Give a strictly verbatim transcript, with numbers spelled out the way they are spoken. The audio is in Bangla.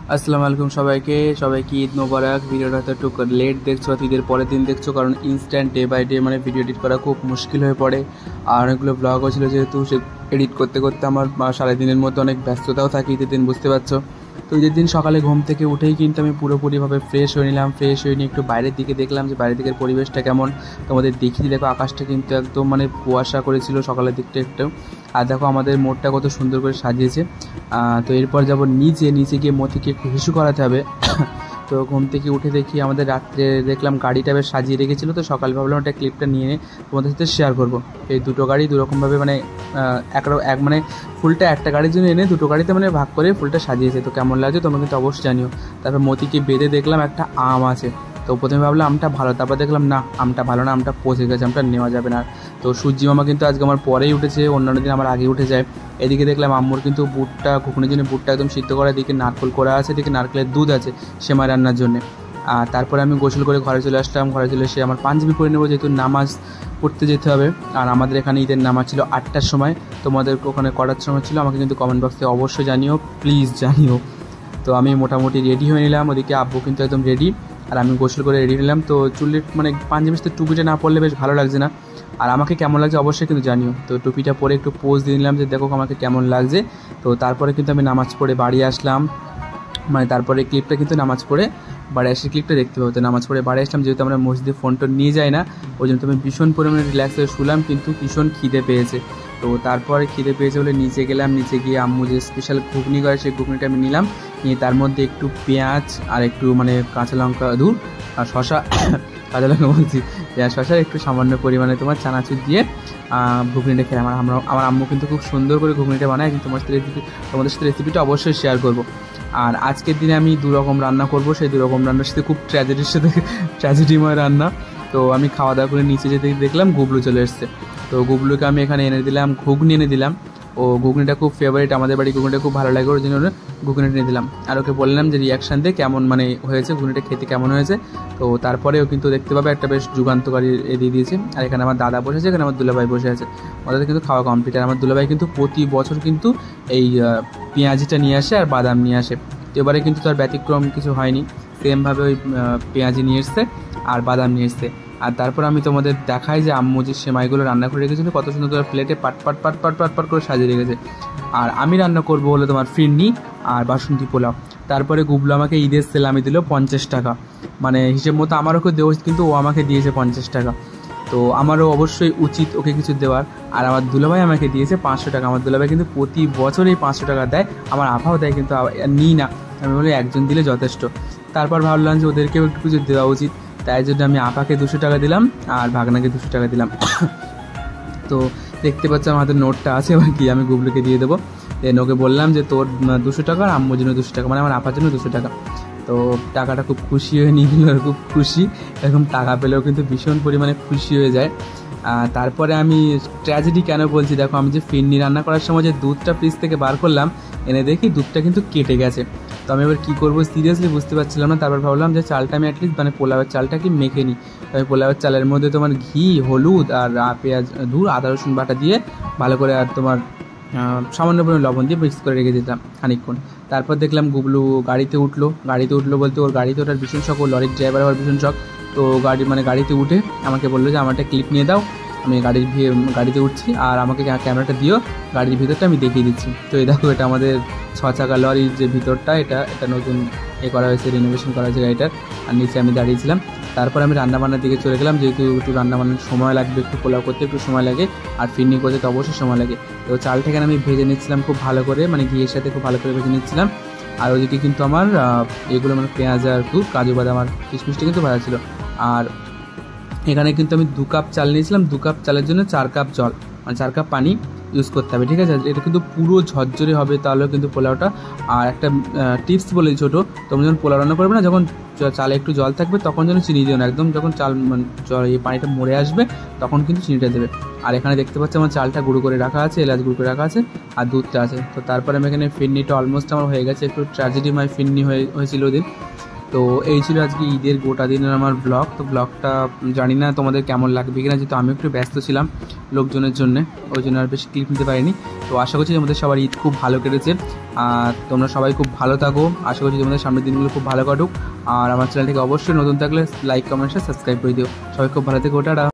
আসসালামু আলাইকুম সবাইকে সবাইকে ঈদ মোবারক। ভিডিওটা হয়তো একটু লেট দেখছো, ঈদের পরের দিন দেখছো, কারণ ইনস্ট্যান্ট ডে বাই ডে মানে ভিডিও এডিট করা খুব মুশকিল হয়ে পড়ে। আর অনেকগুলো ব্লগও ছিল, যেহেতু সে এডিট করতে করতে আমার সারাদিনের মধ্যে অনেক ব্যস্ততাও থাকে ঈদের দিন, বুঝতে পারছো। তো ঈদের দিন সকালে ঘুম থেকে উঠেই কিন্তু আমি পুরোপুরিভাবে ফ্রেশ হয়ে নিলাম। ফ্রেশ হয়ে নিয়ে একটু বাইরের দিকে দেখলাম যে বাইরের দিকের পরিবেশটা কেমন। তোমাদের দেখিয়ে দেখো, আকাশটা কিন্তু একদম মানে কুয়াশা করেছিল সকালের দিকটা একটু। আর দেখো আমাদের মোড়টা কত সুন্দর করে সাজিয়েছে। তো এরপর যাব নিচে নিচে গিয়ে মতিকে একটু হিসু করাতে হবে। তো ঘুম থেকে উঠে দেখি আমাদের রাত্রে দেখলাম গাড়িটা বেশ সাজিয়ে রেখেছিলো, তো সকাল ভাবলাম ওটা ক্লিপটা নিয়ে তোমাদের সাথে শেয়ার করবো। এই দুটো গাড়ি দুরকমভাবে মানে এক এক মানে ফুলটা একটা গাড়ির জন্য এনে দুটো গাড়িতে মানে ভাগ করে ফুলটা সাজিয়েছে। তো কেমন লাগছে তোমরা কিন্তু অবশ্যই জানিও। তারপর মতিকে বেঁধে দেখলাম একটা আম আছে, তো প্রথমে ভাবলাম আমটা ভালো, তারপর দেখলাম না আমটা ভালো না, আমটা পচে গেছে, আমটা নেওয়া যাবে না। তো সূর্যি মামা কিন্তু আজকে আমার পরেই উঠেছে, অন্যান্য দিন আমার আগে উঠে যায়। এদিকে দেখলাম আম্মুর কিন্তু বুটটা ঘুগনির জন্য বুটটা একদম সিদ্ধ করা, এদিকে নারকেল করা আছে, এদিকে নারকেলের দুধ আছে সেমাই রান্নার জন্যে। আর তারপরে আমি গোসল করে ঘরে চলে আসলাম। ঘরে চলে এসে আমার পাঞ্জাবি পরে নেবো, যেহেতু নামাজ পড়তে যেতে হবে। আর আমাদের এখানে ঈদের নামাজ ছিল আটটার সময়, তোমাদের ওখানে কটার সময় ছিল আমাকে কিন্তু কমেন্ট বক্সে অবশ্যই জানিও, প্লিজ জানিও। তো আমি মোটামুটি রেডি হয়ে নিলাম, ওদিকে আব্বু কিন্তু একদম রেডি, আর আমি গোসল করে রেডি নিলাম। তো চুলের মানে পাঞ্জাবিতে টুপিটা না পরলে বেশ ভালো লাগছে না, আর আমাকে কেমন লাগছে অবশ্যই কিন্তু জানিও। তো টুপিটা পরে একটু পোজ দিয়ে নিলাম যে দেখো আমাকে কেমন লাগছে। তো তারপরে কিন্তু আমি নামাজ পড়ে বাড়ি আসলাম, মানে তারপরে ক্লিপটা কিন্তু নামাজ পড়ে বাড়ি আসে ক্লিপটা দেখতে পাবো। তো নামাজ পড়ে বাড়ি আসলাম, যেহেতু আমরা মসজিদে ফোন টোন নিয়ে যাই না, ওই জন্য তো আমি ভীষণ পরিমাণে রিল্যাক্স হয়ে শুলাম, কিন্তু ভীষণ খিদে পেয়েছে। তো তারপরে খিদে পেয়েছে বলে নিচে গেলাম, নিচে গিয়ে আম্মু যে স্পেশাল ঘুগনি করে সেই ঘুগনিটা আমি নিলাম, নিয়ে তার মধ্যে একটু পেঁয়াজ আর একটু মানে কাঁচা লঙ্কা ধুর আর শশা কাঁচা লঙ্কা বলছি পেঁয়াজ শশা একটু সামান্য পরিমাণে তোমার চানাচুর দিয়ে ঘুগনিটা খেলাম। আমার আমরা আমার আম্মু কিন্তু খুব সুন্দর করে ঘুগনিটা বানায়, কিন্তু তোমার সাথে রেসিপি তোমাদের সাথে রেসিপিটা অবশ্যই শেয়ার করবো। আর আজকের দিনে আমি দু রকম রান্না করব, সেই দু রকম রান্নার সাথে খুব ট্র্যাজেডির সাথে ট্র্যাজেডিময় রান্না। তো আমি খাওয়া দাওয়া করে নিচে যেতে দেখলাম গুবলু চলে এসছে। তো গুবলুকে আমি এখানে এনে দিলাম, ঘুগনি এনে দিলাম। ও ঘুগনিটা খুব ফেভারিট, আমাদের বাড়ি ঘুগনিটা খুব ভালো লাগে, ওর জন্য ঘুগনিটা এনে দিলাম। আর ওকে বললাম যে রিয়াকশান দিয়ে কেমন মানে হয়েছে ঘুগনিটা খেতে কেমন হয়েছে। তো তারপরেও কিন্তু দেখতে পাবে একটা বেশ যুগান্তকারী এ দিয়ে দিয়েছে। আর এখানে আমার দাদা বসে আছে, এখানে আমার দুলাভাই বসে আছে, ওদের কিন্তু খাওয়া কমপ্লিট। আর আমার দুলাভাই কিন্তু প্রতি বছর কিন্তু এই পেঁয়াজিটা নিয়ে আসে আর বাদাম নিয়ে আসে। তো এবারে কিন্তু তার ব্যতিক্রম কিছু হয়নি, সেমভাবে ওই পেঁয়াজি নিয়ে এসছে আর বাদাম নিয়ে এসছে। আর তারপর আমি তোমাদের দেখাই যে আম্মু যে সেমাইগুলো রান্না করে রেখেছিলো কত সুন্দর করে প্লেটে পাট পাট পাট পাট পাট পাট করে সাজিয়ে রেখেছে। আর আমি রান্না করবো হলো তোমার ফিরনি আর বাসন্তী পোলাও। তারপরে গুবলু আমাকে ঈদের সেলামি দিল পঞ্চাশ টাকা, মানে হিসেব মতো আমারও কেউ দেওয়া, কিন্তু ও আমাকে দিয়েছে পঞ্চাশ টাকা। তো আমারও অবশ্যই উচিত ওকে কিছু দেওয়ার। আর আমার দুলাভাই আমাকে দিয়েছে পাঁচশো টাকা। আমার দুলাভাই কিন্তু প্রতি বছর এই পাঁচশো টাকা দেয়, আমার আপাও দেয়, কিন্তু নিই না, আমি বলি একজন দিলে যথেষ্ট। তারপর ভাবলাম যে ওদেরকেও একটু কিছু দেওয়া উচিত, তাই জন্য আমি আপাকে দুশো টাকা দিলাম আর ভাগনাকে দুশো টাকা দিলাম। তো দেখতে পাচ্ছি আমার হাতে নোটটা আছে, এবার কি আমি গুবলুকে দিয়ে দেবো। দেন ওকে বললাম যে তোর দুশো টাকা আর আম্মুর জন্য দুশো টাকা, মানে আমার আপার জন্য দুশো টাকা। তো টাকাটা খুব খুশি হয়ে নিয়ে নিল, খুব খুশি, এরকম টাকা পেলেও কিন্তু ভীষণ পরিমাণে খুশি হয়ে যায়। তারপরে আমি ট্র্যাজেডি কেন বলছি, দেখো আমি যে ফিরনি রান্না করার সময় যে দুধটা ফ্রিজ থেকে বার করলাম, এনে দেখি দুধটা কিন্তু কেটে গেছে। তো আমি এবার কী করবো সিরিয়াসলি বুঝতে পারছিলাম না। তারপর ভাবলাম যে চালটা আমি অ্যাটলিস্ট মানে পোলাওয়ের চালটা কি মেখে নিই। আমি পোলাওয়ের চালের মধ্যে তোমার ঘি, হলুদ আর পেঁয়াজ ধুর আদা রসুন বাটা দিয়ে ভালো করে আর তোমার সামান্য পরিমাণ লবণ দিয়ে মিক্স করে রেখে দিতাম খানিকক্ষণ। তারপর দেখলাম গুবলু গাড়িতে উঠলো, গাড়িতে উঠলো বলতে ওর গাড়িতে ওঠার ভীষণ শখ, ওর লরির ড্রাইভার হওয়ার ভীষণ শখ। তো গাড়ি মানে গাড়িতে উঠে আমাকে বললো যে আমার একটা ক্লিপ নিয়ে দাও, আমি গাড়ির গাড়িতে উঠছি আর আমাকে ক্যামেরাটা দিও, গাড়ির ভিতরটা আমি দেখিয়ে দিচ্ছি। তো এই দেখো এটা আমাদের ছ চাকা লরির যে ভিতরটা, এটা এটা নতুন এ করা হয়েছে, রিনোভেশন করা হয়েছে গাড়িটার। আর নিচে আমি দাঁড়িয়েছিলাম। তারপর আমি রান্নাবান্নার দিকে চলে গেলাম, যেহেতু একটু রান্নাবান্নার সময় লাগবে, একটু পোলাও করতে একটু সময় লাগে আর ফিরনি করতে তো অবশ্যই সময় লাগে। তো চালটা এখানে আমি ভেজে নিচ্ছিলাম খুব ভালো করে, মানে ঘিয়ের সাথে খুব ভালো করে ভেজে নিচ্ছিলাম। আর ওইদিকে কিন্তু আমার এগুলো মানে পেঁয়াজ আর দুধ কাজু বাদাম আর কিশমিশটা কিন্তু ভাজা ছিল। আর এখানে কিন্তু আমি দু কাপ চাল নিয়েছিলাম, দু কাপ চালের জন্য চার কাপ জল, মানে চার কাপ পানি ইউজ করতে হবে, ঠিক আছে। এটা কিন্তু পুরো ঝরঝরে হবে, তাহলেও কিন্তু পোলাওটা। আর একটা টিপস বলে ছোটো, তোমরা যখন পোলাও রান্না করবে না, যখন চালে একটু জল থাকবে তখন যেন চিনি দিও না, একদম যখন চাল জল এই পানিটা মরে আসবে তখন কিন্তু চিনিটা দেবে। আর এখানে দেখতে পাচ্ছি আমার চালটা গুঁড়ো করে রাখা আছে, এলাচ গুঁড়ো করে রাখা আছে আর দুধটা আছে। তো তারপরে আমি এখানে ফিরনিটা অলমোস্ট আমার হয়ে গেছে, একটু ট্র্যাজেডিময় ফিরনি হয়ে হয়েছিল ওদিন। তো এই ছিল আজকে ঈদের গোটা দিনের আমার ব্লগ। তো ব্লগটা জানি না তোমাদের কেমন লাগবে কিনা, যেহেতু আমি একটু ব্যস্ত ছিলাম লোকজনের জন্যে, ওই জন্য আর বেশি ক্লিপ নিতে পারিনি। তো আশা করছি তোমাদের সবার ঈদ খুব ভালো কেটেছে, আর তোমরা সবাই খুব ভালো থাকো। আশা করছি তোমাদের সামনের দিনগুলো খুব ভালো কাটুক। আর আমার চ্যানেলটিকে অবশ্যই নতুন থাকলে লাইক কমেন্ট সাবস্ক্রাইব করে দিও। সবাই খুব ভালো থেকো, টাটা।